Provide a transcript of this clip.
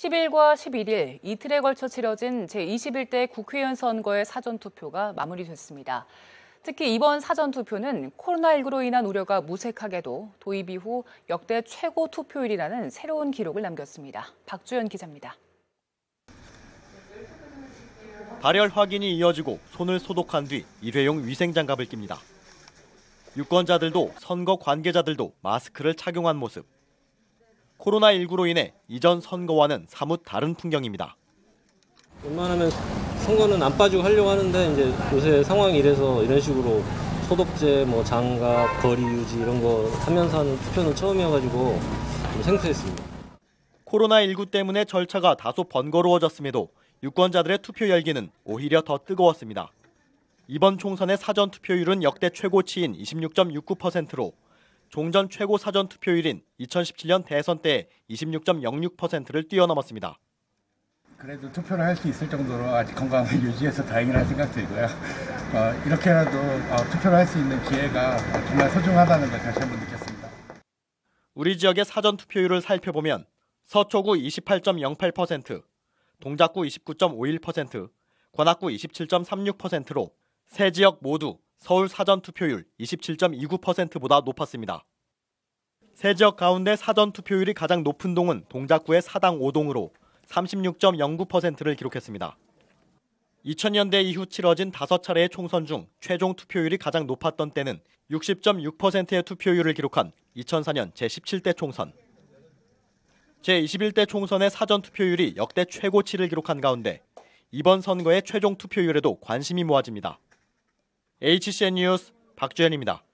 10일과 11일 이틀에 걸쳐 치러진 제21대 국회의원 선거의 사전투표가 마무리됐습니다. 특히 이번 사전투표는 코로나19로 인한 우려가 무색하게도 도입 이후 역대 최고 투표율이라는 새로운 기록을 남겼습니다. 박주연 기자입니다. 발열 확인이 이어지고 손을 소독한 뒤 일회용 위생장갑을 낍니다. 유권자들도 선거 관계자들도 마스크를 착용한 모습. 코로나19로 인해 이전 선거와는 사뭇 다른 풍경입니다. 웬만하면 선거는 안 빠지고 하려고 하는데 이제 요새 상황이 이래서 이런 식으로 소독제, 장갑, 거리 유지 이런 거 하면서 하는 투표는 처음이어가지고 좀 생소했습니다. 코로나19 때문에 절차가 다소 번거로워졌음에도 유권자들의 투표 열기는 오히려 더 뜨거웠습니다. 이번 총선의 사전 투표율은 역대 최고치인 26.69%로 종전 최고 사전 투표율인 2017년 대선 때의 26.06%를 뛰어넘었습니다. 그래도 투표를 할 수 있을 정도로 아직 건강을 유지해서 다행이라는 생각 들고요. 이렇게라도 투표를 할 수 있는 기회가 정말 소중하다는 걸 다시 한번 느꼈습니다. 우리 지역의 사전 투표율을 살펴보면 서초구 28.08%, 동작구 29.51%, 관악구 27.36%로 세 지역 모두 서울 사전 투표율 27.29%보다 높았습니다. 세 지역 가운데 사전 투표율이 가장 높은 동은 동작구의 사당 5동으로 36.09%를 기록했습니다. 2000년대 이후 치러진 5차례의 총선 중 최종 투표율이 가장 높았던 때는 60.6%의 투표율을 기록한 2004년 제17대 총선. 제21대 총선의 사전 투표율이 역대 최고치를 기록한 가운데 이번 선거의 최종 투표율에도 관심이 모아집니다. HCN 뉴스 박주현입니다.